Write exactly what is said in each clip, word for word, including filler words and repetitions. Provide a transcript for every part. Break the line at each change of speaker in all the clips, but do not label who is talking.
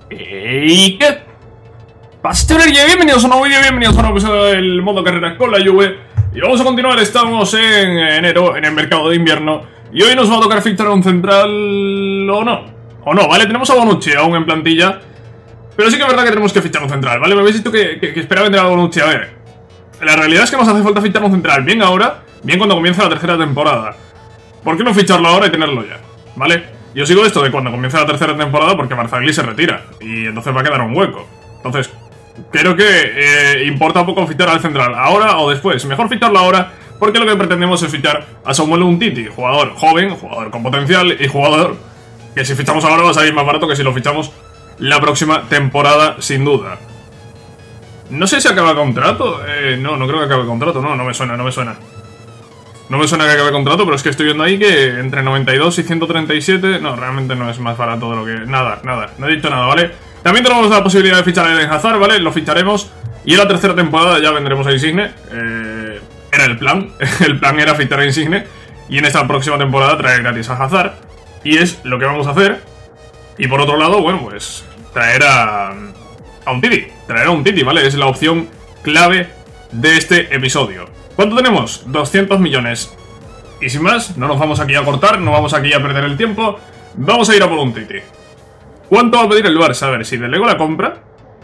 ¿Y qué? Pastelería, bienvenidos a un nuevo vídeo, bienvenidos a un nuevo episodio del modo carrera con la Juve. Y vamos a continuar, estamos en enero, en el mercado de invierno. Y hoy nos va a tocar fichar a un central o no. O no, ¿vale? Tenemos a Bonucci aún en plantilla. Pero sí que es verdad que tenemos que fichar un central, ¿vale? Me habéis dicho que, que, que esperaba vender a Bonucci. A ver, la realidad es que nos hace falta fichar un central. Bien ahora, bien cuando comienza la tercera temporada. ¿Por qué no ficharlo ahora y tenerlo ya? ¿Vale? Yo sigo esto de cuando comienza la tercera temporada porque Barzagli se retira. Y entonces va a quedar un hueco. Entonces, creo que eh, importa poco fichar al central, ahora o después. Mejor ficharlo ahora, porque lo que pretendemos es fichar a Samuel Umtiti, jugador joven, jugador con potencial y jugador que si fichamos ahora va a salir más barato que si lo fichamos la próxima temporada, sin duda. No sé si acaba contrato. Eh, no, no creo que acabe contrato, no, no me suena, no me suena. No me suena que acabe contrato, pero es que estoy viendo ahí que entre noventa y dos y ciento treinta y siete... No, realmente no es más barato de lo que... Nada, nada, no he dicho nada, ¿vale? También tenemos la posibilidad de fichar a Eden Hazard, ¿vale? Lo ficharemos y en la tercera temporada ya vendremos a Insigne. Eh, era el plan, el plan era fichar a Insigne y en esta próxima temporada traer gratis a Hazard. Y es lo que vamos a hacer. Y por otro lado, bueno, pues traer a... a Umtiti, traer a Umtiti, ¿vale? Es la opción clave de este episodio. ¿Cuánto tenemos? doscientos millones. Y sin más, no nos vamos aquí a cortar, no vamos aquí a perder el tiempo. Vamos a ir a por Umtiti. ¿Cuánto va a pedir el Barça? A ver, si delego la compra...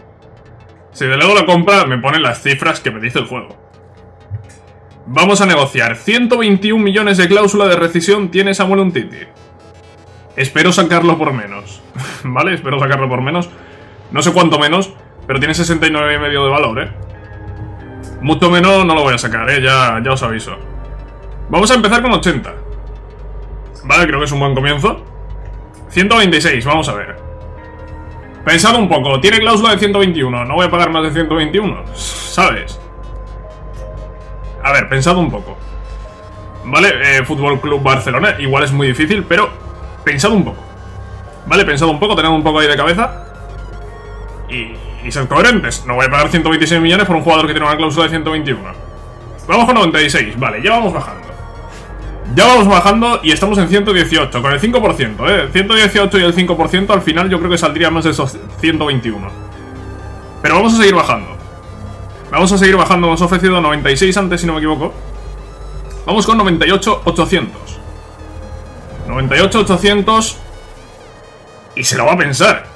Si delego la compra, me ponen las cifras que me dice el juego. Vamos a negociar. ciento veintiún millones de cláusula de rescisión tiene Samuel Umtiti. Espero sacarlo por menos. ¿Vale? Espero sacarlo por menos. No sé cuánto menos, pero tiene sesenta y nueve y medio de valor, ¿eh? Mucho menos no lo voy a sacar, ¿eh? Ya, ya os aviso. Vamos a empezar con ochenta. Vale, creo que es un buen comienzo. ciento veintiséis, vamos a ver. Pensad un poco, tiene cláusula de ciento veintiuno. No voy a pagar más de ciento veintiuno, ¿sabes? A ver, pensad un poco. Vale, eh, Fútbol Club Barcelona. Igual es muy difícil, pero pensad un poco. Vale, pensad un poco, tened un poco ahí de cabeza. Y... Y ser coherentes, no voy a pagar ciento veintiséis millones por un jugador que tiene una cláusula de ciento veintiuno. Vamos con noventa y seis, vale, ya vamos bajando. Ya vamos bajando y estamos en ciento dieciocho, con el cinco por ciento, eh. ciento dieciocho y el cinco por ciento al final yo creo que saldría más de esos ciento veintiuno. Pero vamos a seguir bajando. Vamos a seguir bajando, hemos ofrecido noventa y seis antes si no me equivoco. Vamos con noventa y ocho ochocientos. noventa y ocho ochocientos. Y se lo va a pensar.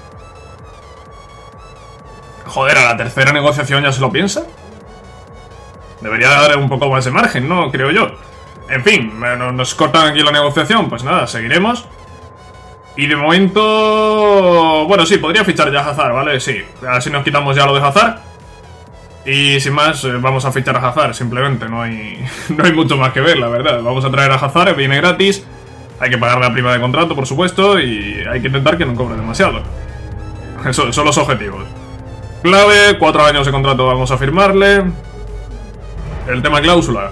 Joder, a la tercera negociación ya se lo piensa. Debería dar un poco más de margen, ¿no? Creo yo. En fin, nos cortan aquí la negociación. Pues nada, seguiremos. Y de momento... Bueno, sí, podría fichar ya a Hazard, ¿vale? Sí, así nos quitamos ya lo de Hazard. Y sin más, vamos a fichar a Hazard, simplemente. No hay, no hay mucho más que ver, la verdad. Vamos a traer a Hazard, viene gratis. Hay que pagar la prima de contrato, por supuesto. Y hay que intentar que no cobre demasiado. Eso son los objetivos. Clave, cuatro años de contrato vamos a firmarle. El tema cláusula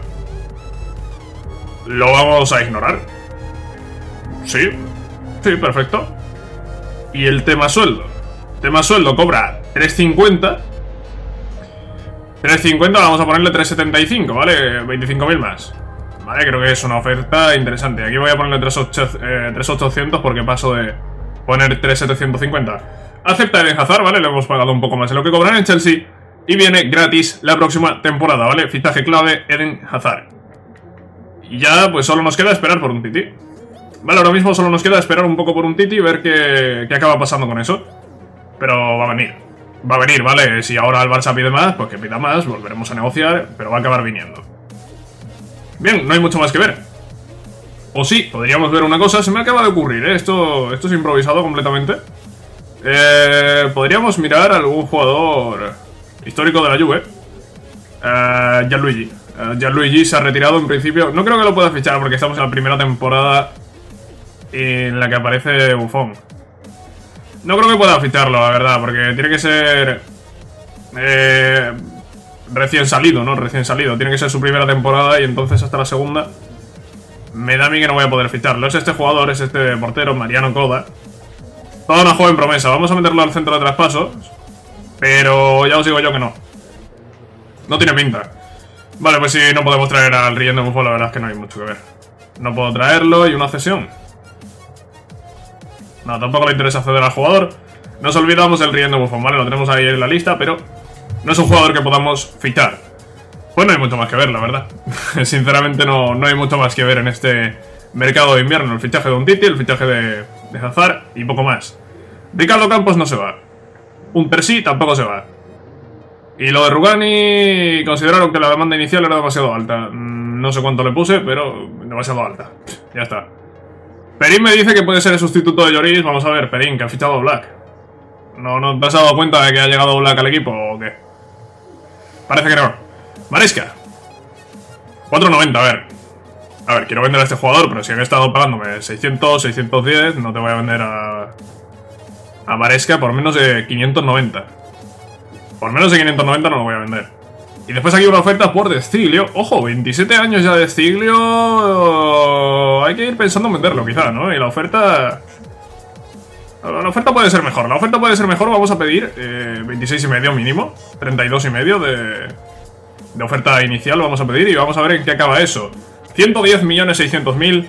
lo vamos a ignorar. Sí, sí, perfecto. Y el tema sueldo. Tema sueldo cobra tres cincuenta. tres cincuenta vamos a ponerle tres setenta y cinco, ¿vale? veinticinco mil más. Vale, creo que es una oferta interesante. Aquí voy a ponerle tres ochocientos porque paso de poner tres setecientos cincuenta. Acepta Eden Hazard, ¿vale? Le hemos pagado un poco más de lo que cobran en Chelsea. Y viene gratis la próxima temporada, ¿vale? Fichaje clave, Eden Hazard. Y ya, pues solo nos queda esperar por Umtiti. Vale, ahora mismo solo nos queda esperar un poco por Umtiti y ver qué, qué acaba pasando con eso. Pero va a venir. Va a venir, ¿vale? Si ahora el Barça pide más, pues que pida más, volveremos a negociar, pero va a acabar viniendo. Bien, no hay mucho más que ver. O sí, podríamos ver una cosa, se me acaba de ocurrir, ¿eh? Esto, esto es improvisado completamente. Eh, podríamos mirar a algún jugador histórico de la Juve. eh, Gianluigi eh, Gianluigi se ha retirado en principio. No creo que lo pueda fichar porque estamos en la primera temporada en la que aparece Buffon. No creo que pueda ficharlo, la verdad, porque tiene que ser eh, recién salido, ¿no? Recién salido, tiene que ser su primera temporada y entonces hasta la segunda me da a mí que no voy a poder ficharlo. Es este jugador, es este portero, Mariano Coda. Toda una joven promesa. Vamos a meterlo al centro de traspaso. Pero ya os digo yo que no. No tiene pinta. Vale, pues si no podemos traer al Rillén de Buffon, la verdad es que no hay mucho que ver. No puedo traerlo y una cesión. No, tampoco le interesa acceder al jugador. Nos olvidamos del Ryan de Buffon, ¿vale? Lo tenemos ahí en la lista, pero no es un jugador que podamos fichar. Pues no hay mucho más que ver, la verdad. Sinceramente no, no hay mucho más que ver en este mercado de invierno. El fichaje de Umtiti, el fichaje de, de Hazard y poco más. Ricardo Campos no se va. Un Percy tampoco se va. Y lo de Rugani consideraron que la demanda inicial era demasiado alta. No sé cuánto le puse, pero demasiado alta. Ya está. Perín me dice que puede ser el sustituto de Lloris. Vamos a ver, Perín, que ha fichado a Black. ¿No, ¿No te has dado cuenta de que ha llegado Black al equipo o qué? Parece que no. Maresca. cuatro noventa, a ver. A ver, quiero vender a este jugador, pero si han estado pagándome seiscientos, seiscientos diez, no te voy a vender a... A Maresca por menos de quinientos noventa. Por menos de quinientos noventa no lo voy a vender. Y después aquí una oferta por De Sciglio. Ojo, veintisiete años ya De Sciglio. Hay que ir pensando en venderlo quizá, ¿no? Y la oferta... La oferta puede ser mejor. La oferta puede ser mejor. Vamos a pedir eh, veintiséis y medio mínimo. treinta y dos y medio de... De oferta inicial vamos a pedir y vamos a ver en qué acaba eso. ciento diez millones seiscientos mil.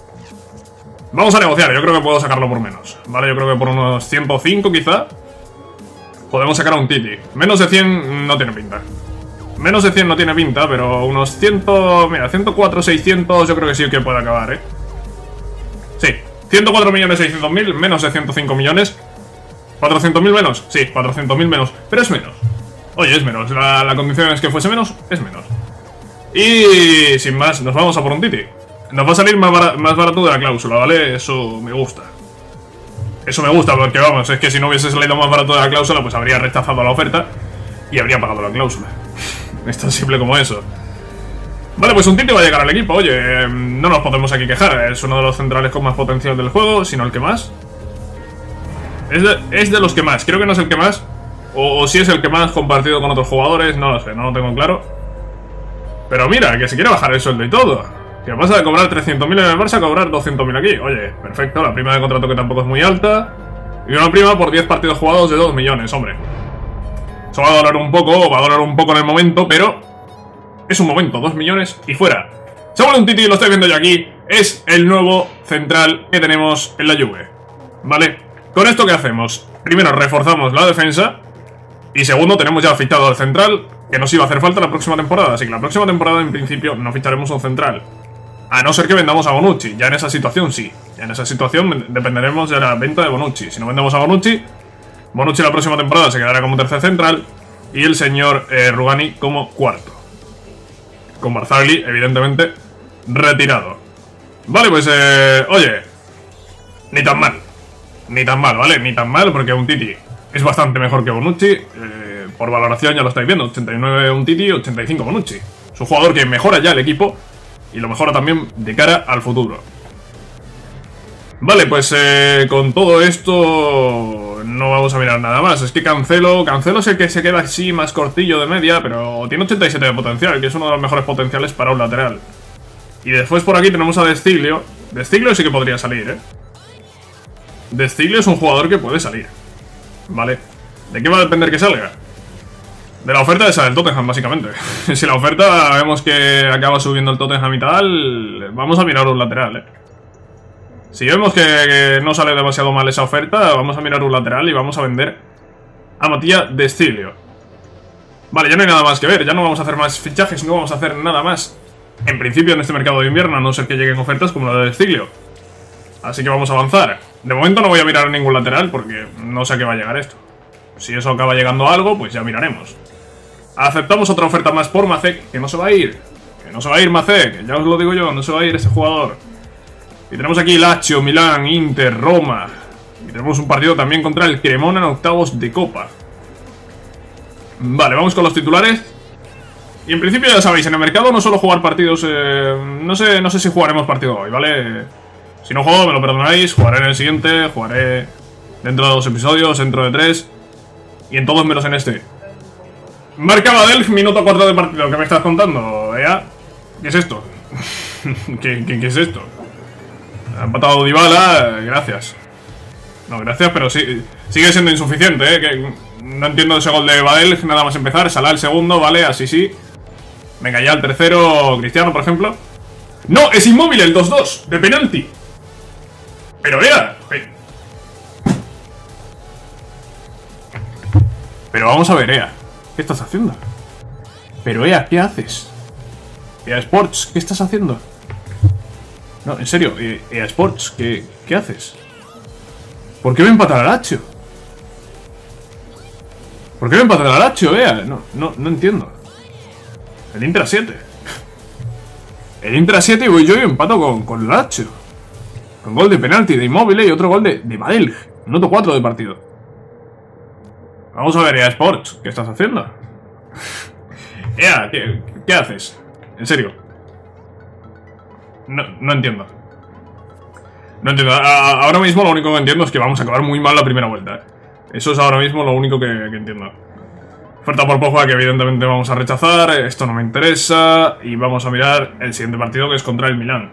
Vamos a negociar. Yo creo que puedo sacarlo por menos. Vale, yo creo que por unos ciento cinco quizá podemos sacar a Umtiti. Menos de cien no tiene pinta. Menos de cien no tiene pinta, pero unos cien... Mira, ciento cuatro, seiscientos yo creo que sí que puede acabar, ¿eh? Sí, ciento cuatro millones seiscientos mil, menos de ciento cinco millones. ¿cuatrocientos mil menos? Sí, cuatrocientos mil menos, pero es menos. Oye, es menos, la, la condición es que fuese menos, es menos. Y sin más, nos vamos a por Umtiti. Nos va a salir más, bar más barato de la cláusula, ¿vale? Eso me gusta. Eso me gusta, porque vamos, es que si no hubiese salido más barato de la cláusula, pues habría rechazado la oferta y habría pagado la cláusula. Es tan simple como eso. Vale, pues Umtiti va a llegar al equipo, oye, no nos podemos aquí quejar. Es uno de los centrales con más potencial del juego, sino el que más. Es de, es de los que más, creo que no es el que más. O, o si es el que más compartido con otros jugadores, no lo sé, no lo tengo claro. Pero mira, que se quiere bajar el sueldo y todo. Que pasa de cobrar trescientos mil en el Barça a cobrar doscientos mil aquí. Oye, perfecto, la prima de contrato que tampoco es muy alta. Y una prima por diez partidos jugados de dos millones, hombre. Eso va a doler un poco, va a doler un poco en el momento, pero es un momento, dos millones y fuera. Samuel Umtiti, lo estoy viendo yo aquí, es el nuevo central que tenemos en la Juve. ¿Vale? ¿Con esto qué hacemos? Primero, reforzamos la defensa. Y segundo, tenemos ya fichado al central, que nos iba a hacer falta la próxima temporada. Así que la próxima temporada, en principio, no ficharemos un central. A no ser que vendamos a Bonucci. Ya en esa situación, sí. Ya en esa situación dependeremos de la venta de Bonucci. Si no vendemos a Bonucci, Bonucci la próxima temporada se quedará como tercer central. Y el señor eh, Rugani como cuarto. Con Barzagli, evidentemente, retirado. Vale, pues, eh, oye, ni tan mal. Ni tan mal, ¿vale? Ni tan mal, porque Umtiti es bastante mejor que Bonucci. Eh, por valoración ya lo estáis viendo. ochenta y nueve Umtiti, ochenta y cinco Bonucci. Es un jugador que mejora ya el equipo. Y lo mejora también de cara al futuro. Vale, pues eh, con todo esto no vamos a mirar nada más. Es que Cancelo, Cancelo es el que se queda así más cortillo de media, pero tiene ochenta y siete de potencial, que es uno de los mejores potenciales para un lateral. Y después por aquí tenemos a De Sciglio. De Sciglio sí que podría salir, ¿eh? De Sciglio es un jugador que puede salir. Vale. ¿De qué va a depender que salga? De la oferta esa del Tottenham, básicamente. Si la oferta vemos que acaba subiendo el Tottenham y tal, vamos a mirar un lateral, ¿eh? Si vemos que, que no sale demasiado mal esa oferta, vamos a mirar un lateral y vamos a vender a Matías De Sciglio. Vale, ya no hay nada más que ver, ya no vamos a hacer más fichajes, no vamos a hacer nada más. En principio en este mercado de invierno, a no ser que lleguen ofertas como la de De Sciglio. Así que vamos a avanzar. De momento no voy a mirar ningún lateral porque no sé a qué va a llegar esto. Si eso acaba llegando a algo, pues ya miraremos. Aceptamos otra oferta más por Macek, que no se va a ir. Que no se va a ir Macek, ya os lo digo yo, no se va a ir ese jugador. Y tenemos aquí Lazio, Milán, Inter, Roma. Y tenemos un partido también contra el Cremona en octavos de Copa. Vale, vamos con los titulares. Y en principio ya sabéis, en el mercado no suelo jugar partidos... Eh, no sé no sé si jugaremos partido hoy, ¿vale? Si no juego, me lo perdonáis, jugaré en el siguiente, jugaré dentro de dos episodios, dentro de tres. Y en todos menos en este. Marca Badel, minuto cuatro de partido. ¿Qué me estás contando, Ea? ¿Qué es esto? ¿Qué, qué, ¿Qué es esto? Ha empatado Dybala, gracias. No, gracias, pero sí, sigue siendo insuficiente, ¿eh? Que no entiendo ese gol de Badel, nada más empezar. Salah el segundo, vale, así sí. Venga, ya el tercero, Cristiano, por ejemplo. ¡No! ¡Es Inmóvil el dos dos! ¡De penalti! Pero era... Pero vamos a ver, E A. ¿Qué estás haciendo? Pero E A, ¿qué haces? E A Sports, ¿qué estás haciendo? No, en serio, E A Sports, ¿qué, qué haces? ¿Por qué me empata el Lazio? ¿Por qué me empata el Lazio, E A? No, no, no entiendo. El Inter a siete. El Inter a siete y voy yo y empato con, con el Lazio. Con gol de penalti de Immobile y otro gol de, de Badelj. Noto cuatro de partido. Vamos a ver, E A Sports, ¿qué estás haciendo? E A, ¿qué, qué haces? En serio. No, no entiendo. No entiendo. A, ahora mismo lo único que entiendo es que vamos a acabar muy mal la primera vuelta, ¿eh? Eso es ahora mismo lo único que, que entiendo. Oferta por Pogba que evidentemente vamos a rechazar. Esto no me interesa. Y vamos a mirar el siguiente partido, que es contra el Milán.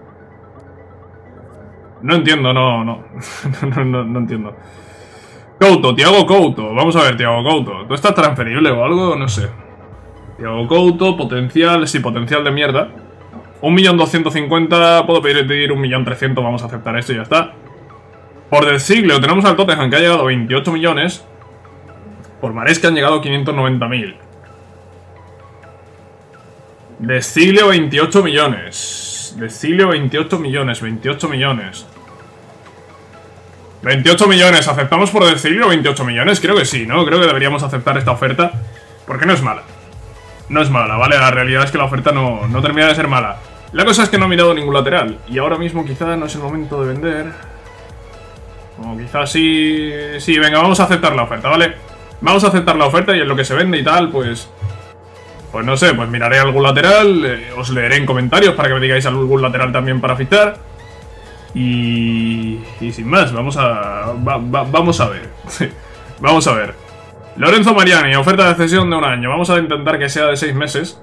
No entiendo, no, no. no, no, no entiendo. Couto, Thiago Couto. Vamos a ver, Thiago Couto. ¿Tú estás transferible o algo? No sé. Thiago Couto, potencial. Sí, potencial de mierda. un millón doscientos cincuenta. Puedo pedir un millón trescientos. Vamos a aceptar esto y ya está. Por del siglo tenemos al Tottenham, que ha llegado a veintiocho millones. Por Maresca han llegado a quinientos noventa mil. De siglo veintiocho millones. De siglo veintiocho millones. veintiocho millones. veintiocho millones. ¿Aceptamos por del siglo veintiocho millones? Creo que sí, ¿no? Creo que deberíamos aceptar esta oferta. Porque no es mala. No es mala, ¿vale? La realidad es que la oferta no, no termina de ser mala. La cosa es que no he mirado ningún lateral. Y ahora mismo quizá no es el momento de vender. O quizás sí... Sí, venga, vamos a aceptar la oferta, ¿vale? Vamos a aceptar la oferta y en lo que se vende y tal, pues... Pues no sé, pues miraré algún lateral, eh, os leeré en comentarios para que me digáis algún lateral también para fichar. Y... Y sin más, vamos a... Va, va, vamos a ver. Vamos a ver. Lorenzo Mariani, oferta de cesión de un año. Vamos a intentar que sea de seis meses.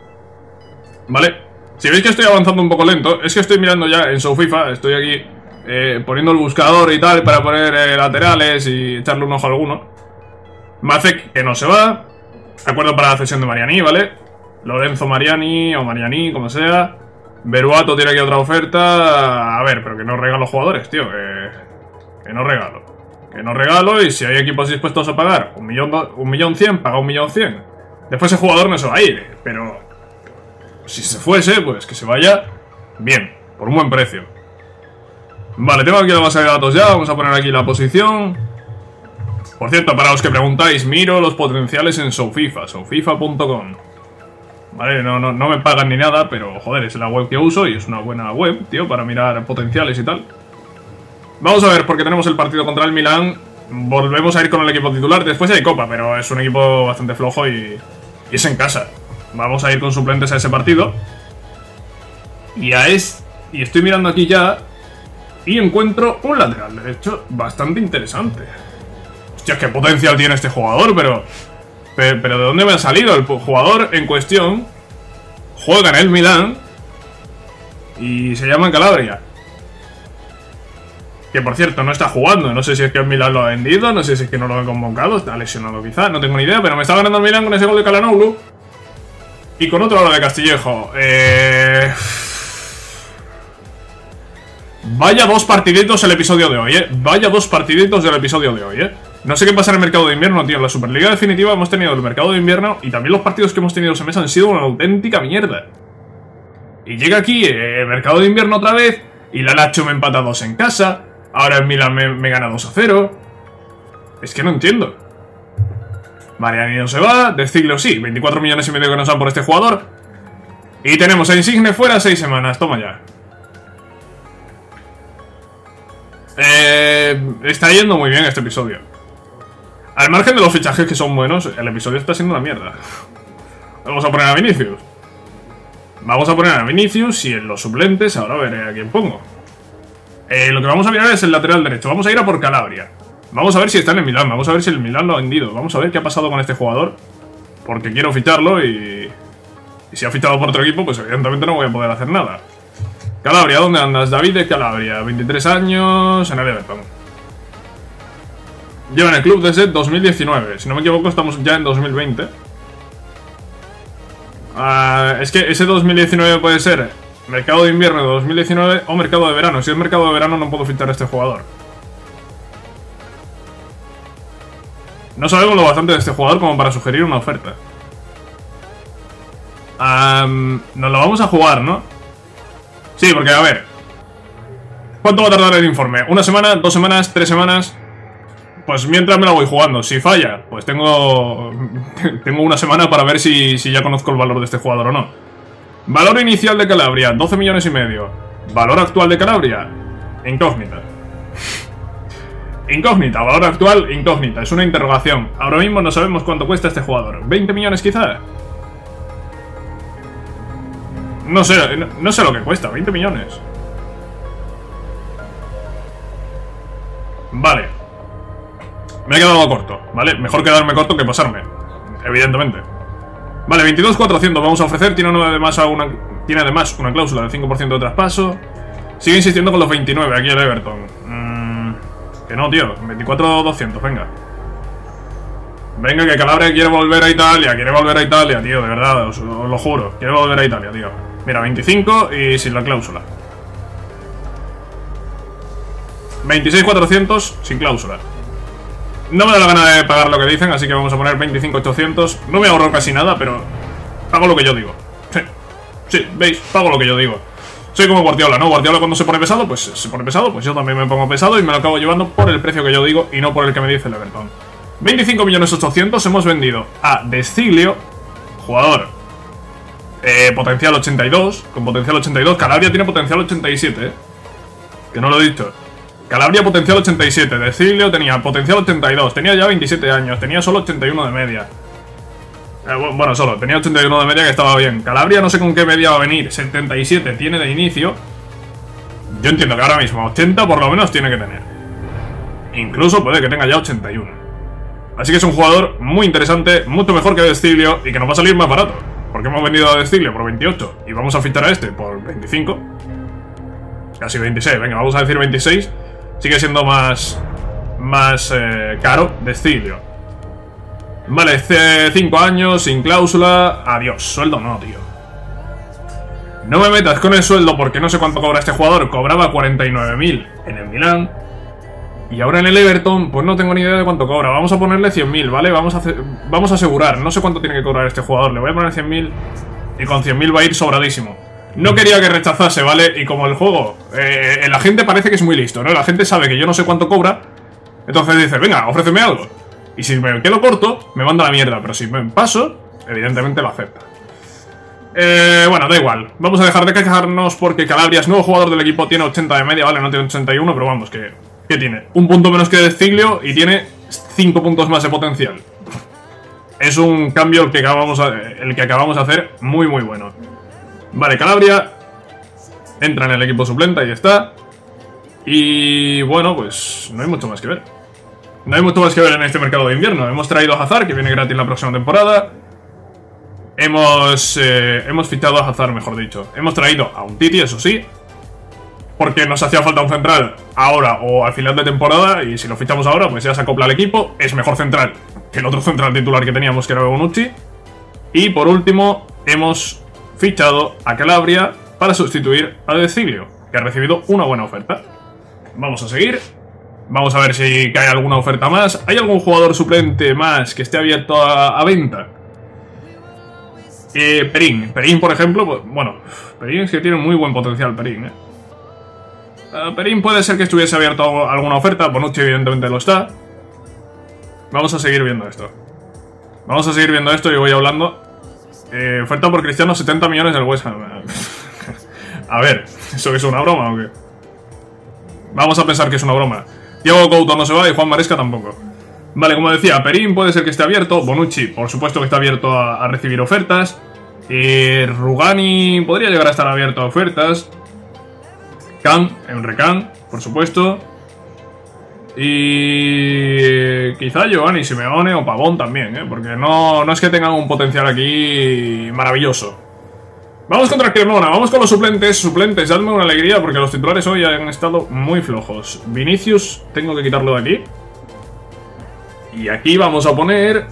¿Vale? Si veis que estoy avanzando un poco lento, es que estoy mirando ya en SoFIFA, estoy aquí... Eh, poniendo el buscador y tal para poner eh, laterales y echarle un ojo a alguno. Macek, que no se va. Acuerdo para la cesión de Mariani, ¿vale? Lorenzo Mariani o Mariani, como sea. Beruato tiene aquí otra oferta. A ver, pero que no regalo jugadores, tío. Que, que no regalo. Que no regalo y si hay equipos dispuestos a pagar un millón, un millón cien, paga un millón cien. Después ese jugador no se va a ir, pero si se fuese, pues que se vaya bien, por un buen precio. Vale, tengo aquí la base de datos ya, vamos a poner aquí la posición. Por cierto, para los que preguntáis, miro los potenciales en SoFIFA, sofifa punto com. Vale, no, no, no me pagan ni nada, pero joder, es la web que uso y es una buena web, tío, para mirar potenciales y tal. Vamos a ver, porque tenemos el partido contra el Milán. Volvemos a ir con el equipo titular, después hay Copa, pero es un equipo bastante flojo y, y es en casa. Vamos a ir con suplentes a ese partido. Y a es, y estoy mirando aquí ya... Y encuentro un lateral derecho bastante interesante. Hostia, qué potencial tiene este jugador, pero... Pero, pero ¿de dónde me ha salido? El jugador en cuestión juega en el Milán y se llama Calabria. Que por cierto, no está jugando. No sé si es que el Milán lo ha vendido, no sé si es que no lo han convocado, está lesionado quizá, no tengo ni idea, pero me está ganando el Milán con ese gol de Calhanoglu. Y con otro gol de Castillejo. Eh... Vaya dos partiditos el episodio de hoy, eh. Vaya dos partiditos del episodio de hoy, eh. No sé qué pasa en el mercado de invierno, tío. En la Superliga definitiva hemos tenido el mercado de invierno y también los partidos que hemos tenido ese mes han sido una auténtica mierda. Y llega aquí eh, el mercado de invierno otra vez y la Lazio me empata dos en casa. Ahora el Milan me, me gana dos a cero. Es que no entiendo. Mariani no se va, de siglo sí, veinticuatro millones y medio que nos dan por este jugador. Y tenemos a Insigne fuera seis semanas, toma ya. Eh, está yendo muy bien este episodio. Al margen de los fichajes que son buenos, el episodio está siendo una mierda. Vamos a poner a Vinicius. Vamos a poner a Vinicius y en los suplentes ahora veré a quién pongo. Eh, lo que vamos a mirar es el lateral derecho. Vamos a ir a por Calabria. Vamos a ver si está en el Milán. Vamos a ver si el Milán lo ha vendido. Vamos a ver qué ha pasado con este jugador. Porque quiero ficharlo y... Y si ha fichado por otro equipo, pues evidentemente no voy a poder hacer nada. Calabria, ¿dónde andas? David de Calabria, veintitrés años, en el Everton. Lleva en el club desde dos mil diecinueve. Si no me equivoco, estamos ya en dos mil veinte. Uh, es que ese dos mil diecinueve puede ser mercado de invierno de dos mil diecinueve o mercado de verano. Si es mercado de verano no puedo fichar a este jugador. No sabemos lo bastante de este jugador como para sugerir una oferta. Um, nos lo vamos a jugar, ¿no? Sí, porque a ver, ¿cuánto va a tardar el informe? ¿Una semana? ¿Dos semanas? ¿Tres semanas? Pues mientras me la voy jugando. Si falla, pues tengo tengo una semana para ver si, si ya conozco el valor de este jugador o no. Valor inicial de Calabria, doce millones y medio. Valor actual de Calabria, incógnita. Incógnita, valor actual, incógnita. Es una interrogación. Ahora mismo no sabemos cuánto cuesta este jugador. ¿veinte millones quizá? No sé, no, no sé lo que cuesta, veinte millones. Vale. Me he quedado corto, ¿vale? Mejor quedarme corto que pasarme, evidentemente. Vale, veintidós mil cuatrocientos vamos a ofrecer. Tiene además una, tiene además una cláusula del cinco por ciento de traspaso. Sigue insistiendo con los veintinueve aquí el Everton. Mm, que no, tío, veinticuatro mil doscientos, venga. Venga, que Calabria quiere volver a Italia. Quiere volver a Italia, tío, de verdad, os, os lo juro. Quiere volver a Italia, tío. Mira, veinticinco y sin la cláusula. veintiséis mil cuatrocientos sin cláusula. No me da la gana de pagar lo que dicen, así que vamos a poner veinticinco mil ochocientos. No me ahorro casi nada, pero pago lo que yo digo. Sí, sí, veis, pago lo que yo digo. Soy como Guardiola, ¿no? Guardiola cuando se pone pesado, pues se pone pesado, pues yo también me pongo pesado y me lo acabo llevando por el precio que yo digo y no por el que me dice el Everton. veinticinco millones ochocientos hemos vendido a De Sciglio, jugador eh, potencial ochenta y dos, con potencial ochenta y dos. Calabria tiene potencial ochenta y siete, ¿eh? Que no lo he dicho. Calabria potencial ochenta y siete, De Sciglio tenía potencial ochenta y dos, tenía ya veintisiete años, tenía solo ochenta y uno de media. Eh, bueno, solo, tenía ochenta y uno de media que estaba bien. Calabria no sé con qué media va a venir, setenta y siete tiene de inicio. Yo entiendo que ahora mismo ochenta por lo menos tiene que tener. Incluso puede que tenga ya ochenta y uno. Así que es un jugador muy interesante, mucho mejor que De Sciglio y que nos va a salir más barato. Porque hemos vendido a De Sciglio por veintiocho y vamos a fichar a este por veinticinco. Casi veintiséis, venga, vamos a decir veintiséis. Sigue siendo más más eh, caro De Sciglio. Vale, cinco años, sin cláusula. Adiós, sueldo no, tío. No me metas con el sueldo porque no sé cuánto cobra este jugador. Cobraba cuarenta y nueve mil en el Milán. Y ahora en el Everton, pues no tengo ni idea de cuánto cobra. Vamos a ponerle cien mil, ¿vale? Vamos a, hacer, vamos a asegurar. No sé cuánto tiene que cobrar este jugador. Le voy a poner cien mil y con cien mil va a ir sobradísimo. No quería que rechazase, ¿vale? Y como el juego, eh, la gente parece que es muy listo, ¿no? La gente sabe que yo no sé cuánto cobra. Entonces dice, venga, ofréceme algo. Y si me quedo corto, me manda la mierda. Pero si me paso, evidentemente lo acepta. Eh, bueno, da igual. Vamos a dejar de quejarnos porque Calabria es nuevo jugador del equipo. Tiene ochenta de media, vale, no tiene ochenta y uno, pero vamos, que... ¿Qué tiene? Un punto menos que De Sciglio y tiene cinco puntos más de potencial. Es un cambio el que acabamos, a, el que acabamos de hacer muy muy bueno. Vale, Calabria entra en el equipo suplente, ahí está. Y bueno, pues no hay mucho más que ver. No hay mucho más que ver en este mercado de invierno. Hemos traído a Hazard, que viene gratis la próxima temporada. Hemos, eh, hemos fichado a Hazard, mejor dicho. Hemos traído a Umtiti, eso sí, porque nos hacía falta un central ahora o al final de temporada. Y si lo fichamos ahora, pues ya se acopla al equipo. Es mejor central que el otro central titular que teníamos, que era Bonucci. Y por último, hemos fichado a Calabria para sustituir a De Sciglio, que ha recibido una buena oferta. Vamos a seguir. Vamos a ver si cae alguna oferta más. ¿Hay algún jugador suplente más que esté abierto a, a venta? Eh, Perín. Perín, por ejemplo, pues, bueno, Perín es que tiene muy buen potencial, Perín, ¿eh? Uh, Perín puede ser que estuviese abierto a alguna oferta. Bonucci evidentemente lo está. Vamos a seguir viendo esto. Vamos a seguir viendo esto y voy hablando. Eh, oferta por Cristiano, setenta millones del West Ham. A ver, ¿eso es una broma o qué? Vamos a pensar que es una broma. Thiago Couto no se va y Juan Maresca tampoco. Vale, como decía, Perín puede ser que esté abierto. Bonucci, por supuesto que está abierto a, a recibir ofertas. Eh, Rugani podría llegar a estar abierto a ofertas. Can, Emre Can, por supuesto. Y quizá Giovanni Simeone o Pavón también, ¿eh? Porque no, no es que tengan un potencial aquí maravilloso. Vamos contra Cremona, vamos con los suplentes. Suplentes, dadme una alegría porque los titulares hoy han estado muy flojos. Vinicius, tengo que quitarlo de aquí. Y aquí vamos a poner...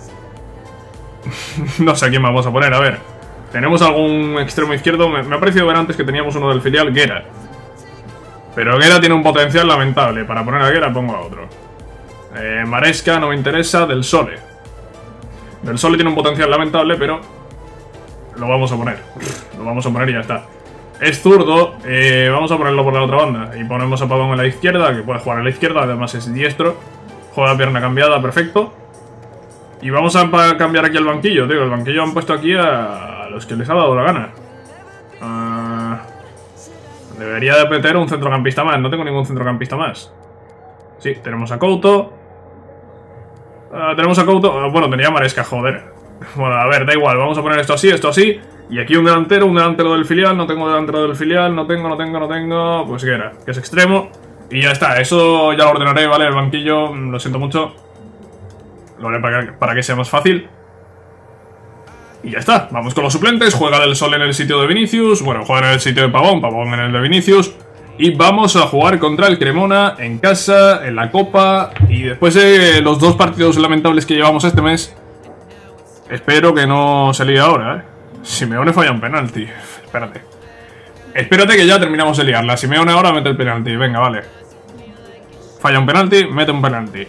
no sé a quién vamos a poner, a ver. ¿Tenemos algún extremo izquierdo? Me, me ha parecido ver antes que teníamos uno del filial, Guerra. Pero Guerra tiene un potencial lamentable. Para poner a Guerra pongo a otro. Eh, Maresca no me interesa. Del Sole. Del Sole tiene un potencial lamentable, pero lo vamos a poner. Lo vamos a poner y ya está. Es zurdo, eh, vamos a ponerlo por la otra banda. Y ponemos a Pavón en la izquierda, que puede jugar a la izquierda, además es diestro. Juega pierna cambiada, perfecto. Y vamos a cambiar aquí el banquillo, tío. El banquillo han puesto aquí a los que les ha dado la gana. Uh, debería de meter un centrocampista más. No tengo ningún centrocampista más. Sí, tenemos a Couto. Uh, tenemos a Couto. Uh, bueno, tenía Maresca, joder. Bueno, a ver, da igual. Vamos a poner esto así, esto así. Y aquí un delantero, un delantero del filial. No tengo delantero del filial. No tengo, no tengo, no tengo. Pues que era, que es extremo. Y ya está. Eso ya lo ordenaré, ¿vale? El banquillo, lo siento mucho. Lo haré para que, para que sea más fácil. Y ya está, vamos con los suplentes. Juega Del Sol en el sitio de Vinicius. Bueno, juega en el sitio de Pavón, Pavón en el de Vinicius. Y vamos a jugar contra el Cremona en casa, en la Copa. Y después de los dos partidos lamentables que llevamos este mes, espero que no se líe ahora, ¿eh? Simeone falla un penalti. Espérate. Espérate que ya terminamos de liarla. Simeone ahora mete el penalti. Venga, vale. Falla un penalti, mete un penalti.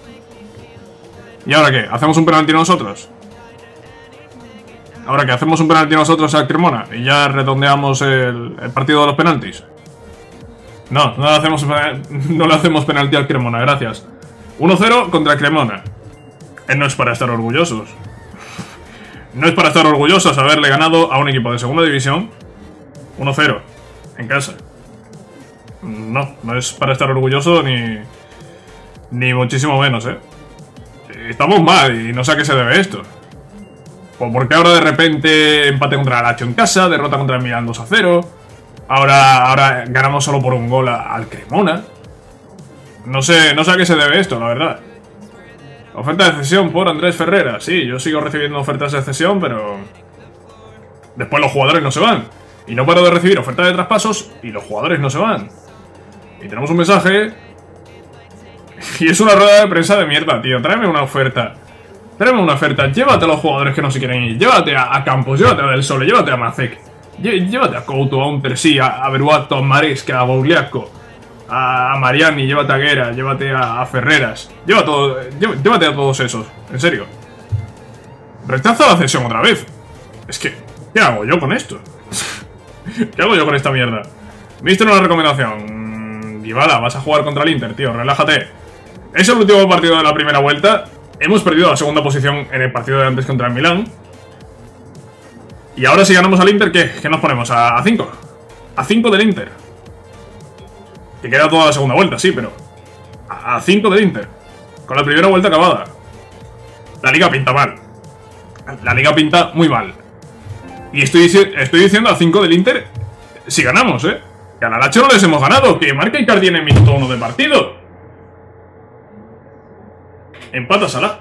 ¿Y ahora qué? ¿Hacemos un penalti nosotros? ¿Ahora qué? ¿Hacemos un penalti nosotros a Cremona? Y ya redondeamos el, el partido de los penaltis. No, no le hacemos, no le hacemos penalti al Cremona, gracias. uno cero contra Cremona. Eh, no es para estar orgullosos. No es para estar orgullosos haberle ganado a un equipo de segunda división. uno cero. En casa. No, no es para estar orgulloso ni... Ni muchísimo menos, eh. Estamos mal y no sé a qué se debe esto. Pues porque ahora de repente empate contra el Lazio en casa, derrota contra el Milan dos a cero. Ahora, ahora ganamos solo por un gol al Cremona. No sé, no sé a qué se debe esto, la verdad. Oferta de cesión por Andrés Ferreras. Sí, yo sigo recibiendo ofertas de cesión, pero después los jugadores no se van. Y no paro de recibir ofertas de traspasos y los jugadores no se van. Y tenemos un mensaje. Y es una rueda de prensa de mierda, tío. Tráeme una oferta. Tráeme una oferta. Llévate a los jugadores que no se quieren ir. Llévate a, a Campos, llévate a Del Sole, llévate a Macek. Llévate a Couto, a Untersi, a, a Beruato, a Maresca, a Bouliaco, a, a Mariani, llévate a Guerra, llévate a, a Ferreras. Llévate a, todo, llévate a todos esos. En serio. Rechaza la cesión otra vez. Es que, ¿qué hago yo con esto? ¿Qué hago yo con esta mierda? ¿Viste una recomendación? Dybala, vas a jugar contra el Inter, tío, relájate. Es el último partido de la primera vuelta. Hemos perdido la segunda posición en el partido de antes contra el Milán. Y ahora si ganamos al Inter, ¿qué? ¿Qué nos ponemos? ¿A cinco? A cinco del Inter. Que queda toda la segunda vuelta, sí, pero a cinco del Inter. Con la primera vuelta acabada. La liga pinta mal. La liga pinta muy mal. Y estoy, estoy diciendo a cinco del Inter si ganamos, ¿eh? Que a la Lazio no les hemos ganado. Que marca Icardi en el minuto uno de partido. Empata Salah.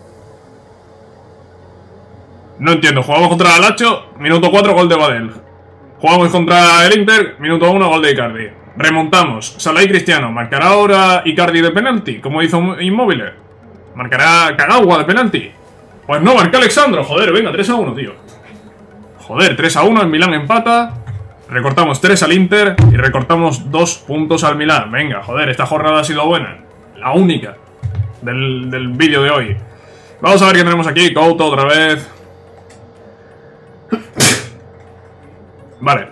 No entiendo, jugamos contra la Lazio, minuto cuatro, gol de Badel. Jugamos contra el Inter, minuto uno, gol de Icardi. Remontamos, Salah y Cristiano. ¿Marcará ahora Icardi de penalti, como hizo Immobile? ¿Marcará Kagawa de penalti? Pues no, marca Alexandro, joder, venga, tres a uno, tío. Joder, tres a uno, el Milán empata. Recortamos tres al Inter y recortamos dos puntos al Milán. Venga, joder, esta jornada ha sido buena. La única del, del vídeo de hoy. Vamos a ver qué tenemos aquí. Couto otra vez. Vale.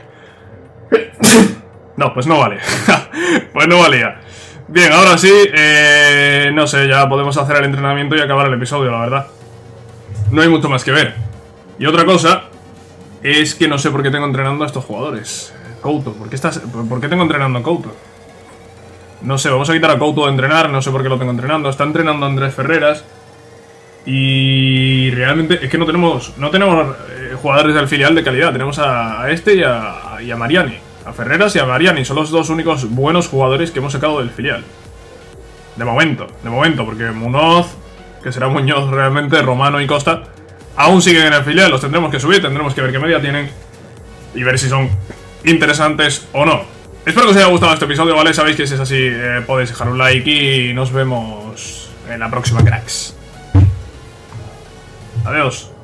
No, pues no vale. Pues no valía. Bien, ahora sí, eh, no sé, ya podemos hacer el entrenamiento y acabar el episodio, la verdad. No hay mucho más que ver. Y otra cosa es que no sé por qué tengo entrenando a estos jugadores. Couto, ¿por qué, estás, ¿por qué tengo entrenando a Couto? No sé, vamos a quitar a Couto de entrenar, no sé por qué lo tengo entrenando. Está entrenando a Andrés Ferreras. Y realmente es que no tenemos no tenemos eh, jugadores del filial de calidad. Tenemos a, a este y a, y a Mariani. A Ferreras y a Mariani. Son los dos únicos buenos jugadores que hemos sacado del filial. De momento, de momento, porque Munoz, que será Muñoz realmente, Romano y Costa, aún siguen en el filial. Los tendremos que subir, tendremos que ver qué media tienen y ver si son interesantes o no. Espero que os haya gustado este episodio, ¿vale? Sabéis que si es así, eh, podéis dejar un like y nos vemos en la próxima, cracks. Adiós.